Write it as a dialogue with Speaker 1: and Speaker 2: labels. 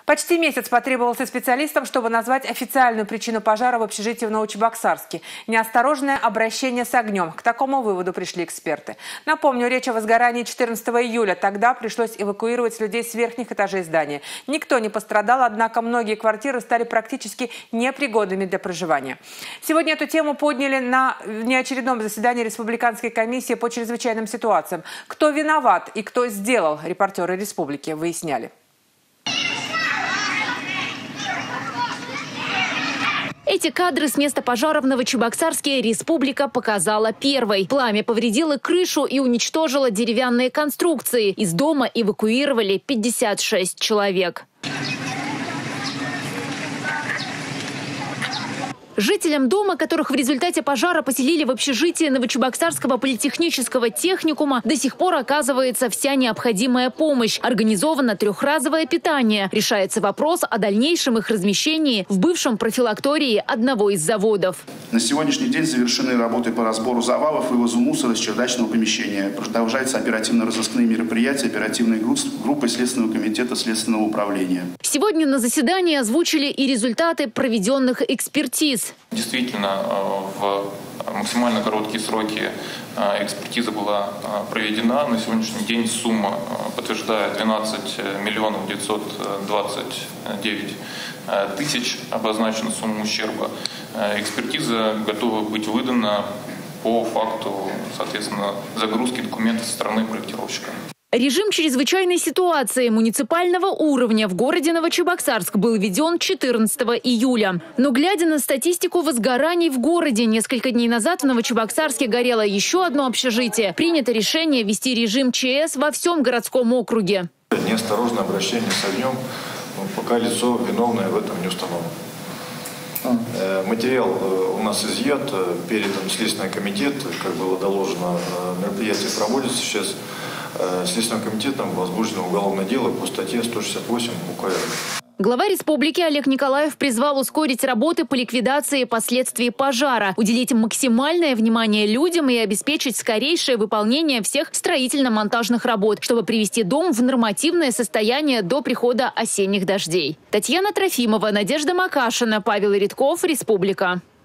Speaker 1: Почти месяц потребовался специалистам, чтобы назвать официальную причину пожара в общежитии в Новочебоксарске. Неосторожное обращение с огнем. К такому выводу пришли эксперты. Напомню, речь о возгорании 14 июля. Тогда пришлось эвакуировать людей с верхних этажей здания. Никто не пострадал, однако многие квартиры стали практически непригодными для проживания. Сегодня эту тему подняли на внеочередном заседании Республиканской комиссии по чрезвычайным ситуациям. Кто виноват и кто сделал, репортеры «Республики» выясняли.
Speaker 2: Эти кадры с места пожара в Новочебоксарске «Республика» показала первой. Пламя повредило крышу и уничтожило деревянные конструкции. Из дома эвакуировали 56 человек. Жителям дома, которых в результате пожара поселили в общежитии Новочебоксарского политехнического техникума, до сих пор оказывается вся необходимая помощь. Организовано трехразовое питание. Решается вопрос о дальнейшем их размещении в бывшем профилактории одного из заводов.
Speaker 3: На сегодняшний день завершены работы по разбору завалов и вывозу мусора из чердачного помещения. Продолжаются оперативно-розыскные мероприятия оперативной группы Следственного комитета Следственного управления.
Speaker 2: Сегодня на заседании озвучили и результаты проведенных экспертиз.
Speaker 4: Действительно, в максимально короткие сроки экспертиза была проведена. На сегодняшний день сумма подтверждает 12 миллионов 929 тысяч, обозначена сумма ущерба. Экспертиза готова быть выдана по факту, соответственно, загрузки документов со стороны проектировщика.
Speaker 2: Режим чрезвычайной ситуации муниципального уровня в городе Новочебоксарск был введен 14 июля. Но глядя на статистику возгораний в городе, несколько дней назад в Новочебоксарске горело еще одно общежитие. Принято решение ввести режим ЧС во всем городском округе.
Speaker 5: Неосторожное обращение с огнем, пока лицо виновное в этом не установлено. Материал у нас изъят, передан в Следственный комитет, как было доложено, мероприятие проводится сейчас. Следственным комитетом возбуждено уголовное дело по статье 168 УК РФ.
Speaker 2: Глава республики Олег Николаев призвал ускорить работы по ликвидации последствий пожара, уделить максимальное внимание людям и обеспечить скорейшее выполнение всех строительно-монтажных работ, чтобы привести дом в нормативное состояние до прихода осенних дождей. Татьяна Трофимова, Надежда Макашина, Павел Редков, Республика.